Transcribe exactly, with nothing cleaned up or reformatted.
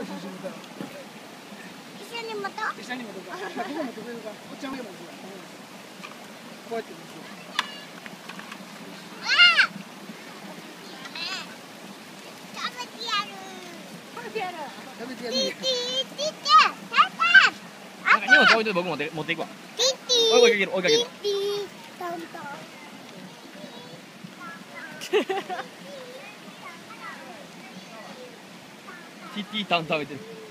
写真見たら。 一緒に持とう。 一緒に持とうか。ここ持ってくれるか。こっちの上持つわ。こうやって持つわ。 食べてやる。食べてやる。 食べてやる。 ティーティーティーティー。 なんか荷物置いといて僕持って持っていくわ。 ティーティー。 追いかける追いかける。 ティーティー。トントン。 ティティタン食べてる。